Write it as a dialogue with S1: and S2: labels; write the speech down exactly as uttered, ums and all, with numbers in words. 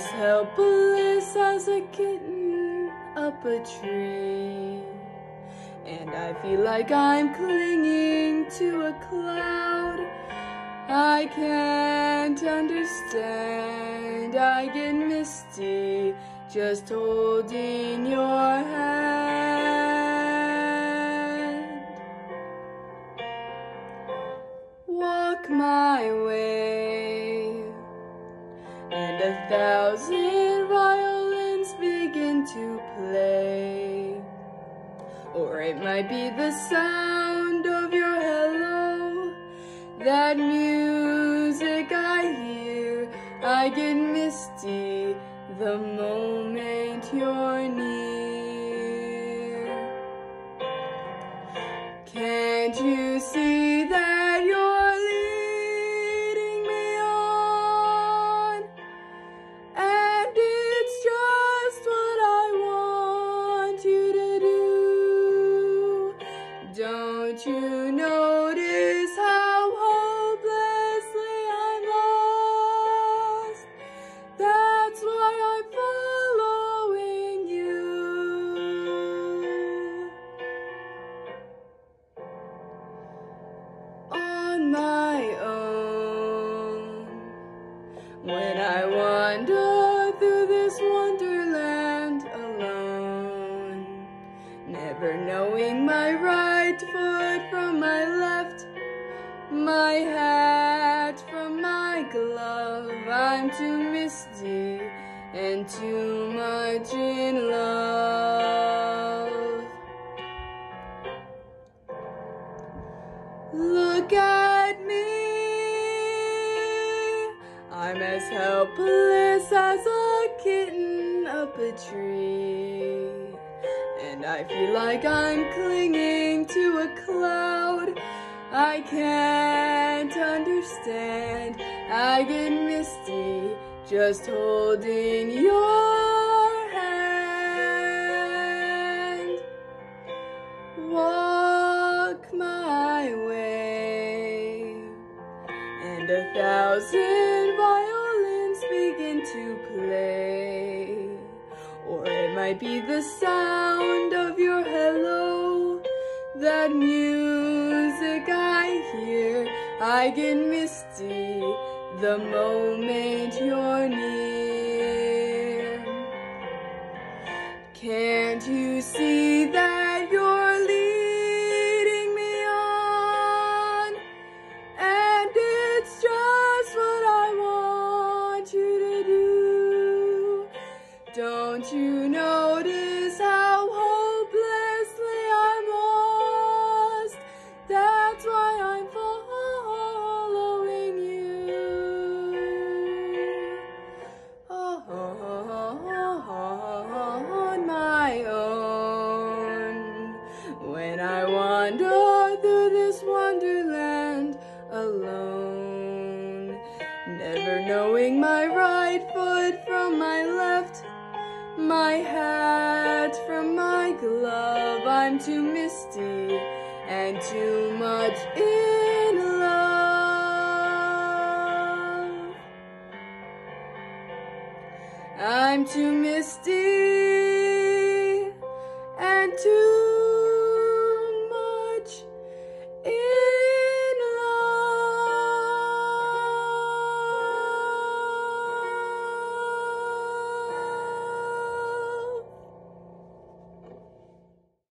S1: as helpless as a kitten up a tree. And I feel like I'm clinging to a cloud. I can't understand. I get misty just holding your hand. Walk my way, and a thousand violins begin to play. Or it might be the sound of your hello, that music I hear. I get misty the moment you're near. Can't you see that you're leading me on? And it's just what I want you to do. Don't you notice how hopelessly I'm lost? That's why I'm following you. On my own, when I wander through this wonderland alone, never knowing my right foot from my left, my hat from my glove. I'm too misty and too much in love. Look at me, I'm as helpless as a kitten up a tree. And I feel like I'm clinging to a cloud. I can't understand. I get misty just holding your hand. Walk my way, and a thousand violins begin to play. Or it might be the sound of your hello, that music I hear. I get misty the moment you're near. Can't you see that you're leading me on? And it's just what I want you to do. Don't you notice how hopelessly I'm lost? That's why I'm following you. Oh, on my own, when I wander through this wonderland alone, never knowing my right foot from my left, my hat from my glove. I'm too misty and too much in love. I'm too misty